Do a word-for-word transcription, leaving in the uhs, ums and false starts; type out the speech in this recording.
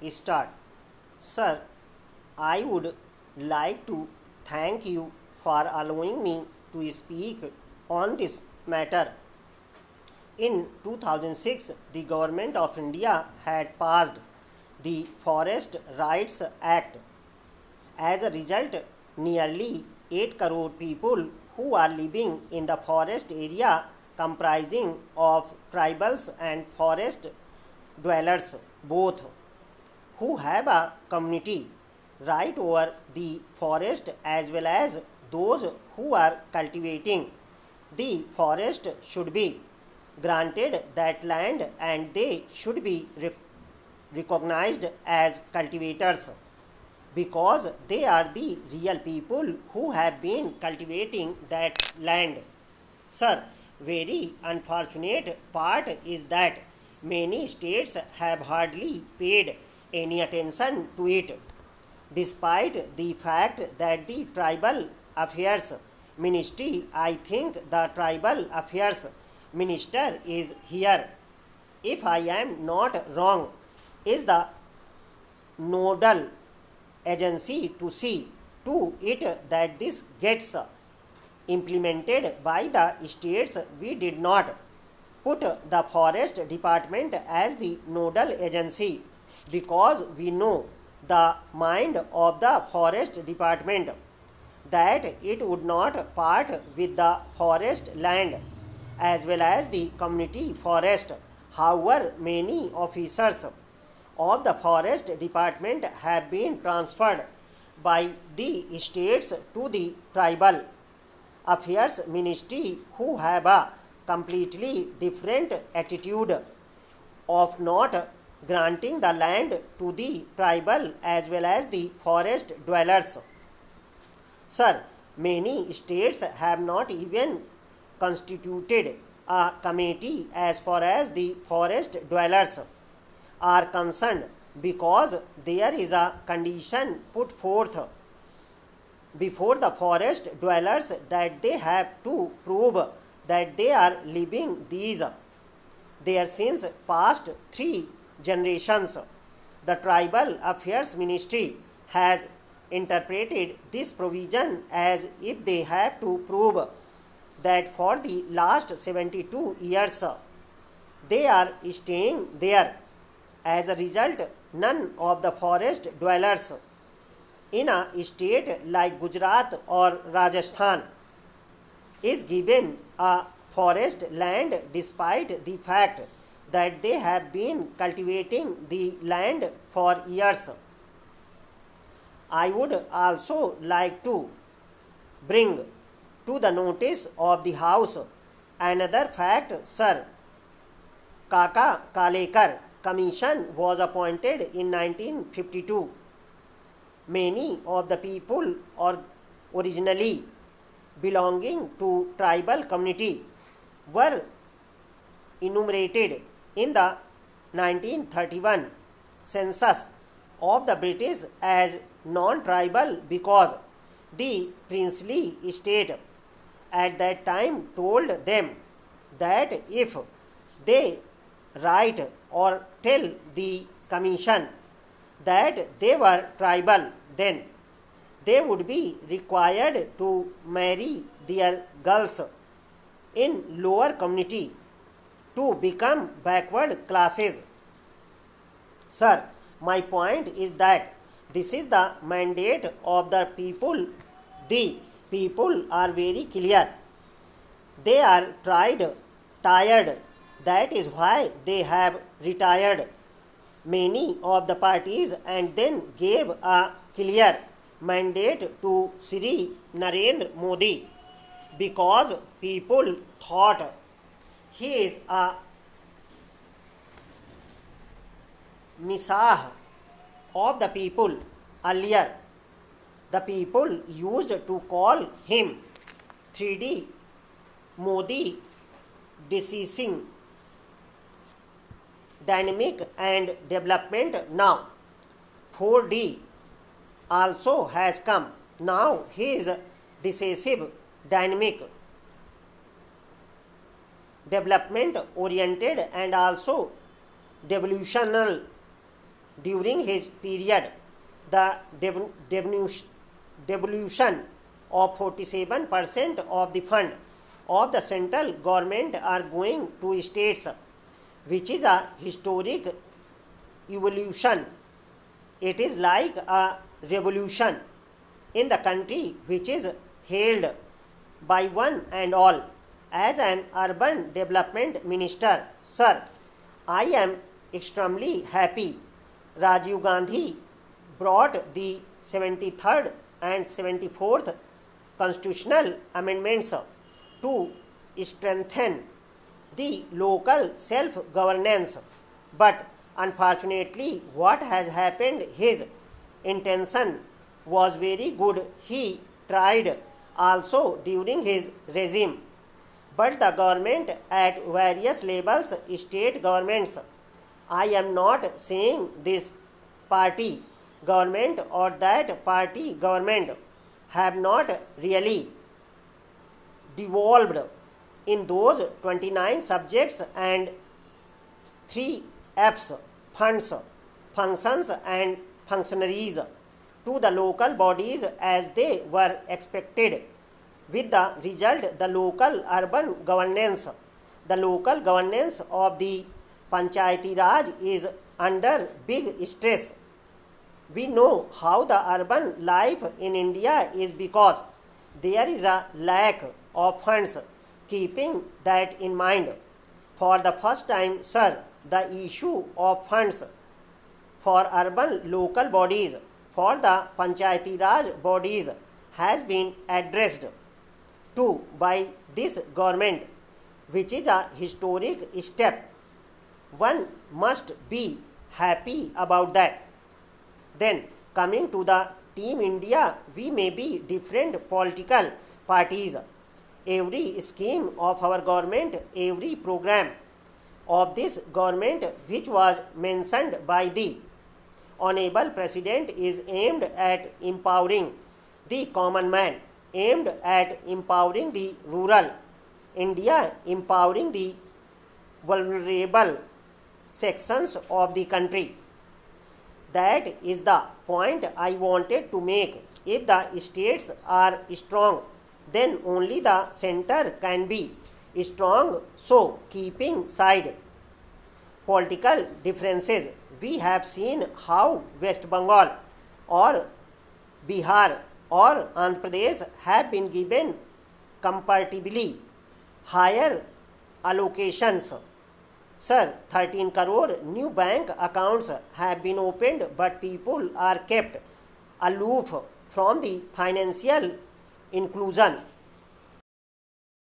start. Sir, I would like to thank you for allowing me to speak on this matter. In two thousand six, the Government of India had passed the Forest Rights Act. As a result, nearly eight crore people who are living in the forest area comprising of tribals and forest dwellers both who have a community right over the forest as well as those who are cultivating the forest should be granted that land and they should be rec- recognized as cultivators because they are the real people who have been cultivating that land. Sir, very unfortunate part is that many states have hardly paid any attention to it, despite the fact that the Tribal Affairs Ministry, I think the Tribal Affairs Minister is here, if I am not wrong, is the nodal agency to see to it that this gets implemented by the states. We did not put the forest department as the nodal agency because we know the mind of the forest department that it would not part with the forest land as well as the community forest. However, many officers of the forest department have been transferred by the states to the tribal affairs ministry who have a completely different attitude of not granting the land to the tribal as well as the forest dwellers. Sir, many states have not even constituted a committee as far as the forest dwellers are concerned because there is a condition put forth before the forest dwellers that they have to prove that they are living these there since past three generations. The Tribal Affairs Ministry has interpreted this provision as if they have to prove that for the last seventy-two years they are staying there. As a result, none of the forest dwellers in a state like Gujarat or Rajasthan is given a forest land despite the fact that they have been cultivating the land for years. I would also like to bring to the notice of the House another fact, sir. Kaka Kalekar Commission was appointed in nineteen fifty-two. Many of the people or originally belonging to tribal community were enumerated in the nineteen thirty-one census of the British as non-tribal because the princely state at that time told them that if they write or tell the commission that they were tribal, then they would be required to marry their girls in lower community to become backward classes. Sir, my point is that this is the mandate of the people. The people are very clear. They are tried, tired. That is why they have retired many of the parties and then gave a clear mandate to Shri Narendra Modi because people thought he is a Messiah of the people. Earlier, the people used to call him three D Modi, deceasing dynamic and development. Now four D also has come. Now he is decisive, dynamic, development oriented and also devolutional during his period, the dev- devolution devolution of forty-seven percent of the fund of the central government are going to states, which is a historic evolution. It is like a revolution in the country which is hailed by one and all. As an urban development minister, sir, I am extremely happy Rajiv Gandhi brought the seventy-third and seventy-fourth constitutional amendments to strengthen the local self-governance. But unfortunately, what has happened, his intention was very good. He tried also during his regime. But the government at various levels, state governments, I am not saying this party government or that party government, have not really devolved in those twenty-nine subjects and three F's, funds, functions and functionaries, to the local bodies as they were expected. With the result, the local urban governance, the local governance of the Panchayati Raj is under big stress. We know how the urban life in India is because there is a lack of funds. Keeping that in mind, for the first time, sir, the issue of funds for urban local bodies, for the Panchayati Raj bodies, has been addressed to by this government, which is a historic step. One must be happy about that. Then, coming to the Team India, we may be different political parties. Every scheme of our government, every program of this government which was mentioned by the Honorable President is aimed at empowering the common man, aimed at empowering the rural India, empowering the vulnerable sections of the country. That is the point I wanted to make. If the states are strong, then only the center can be strong. So, keeping aside political differences, we have seen how West Bengal or Bihar or Andhra Pradesh have been given comparatively higher allocations. Sir, thirteen crore new bank accounts have been opened, but people are kept aloof from the financial inclusion.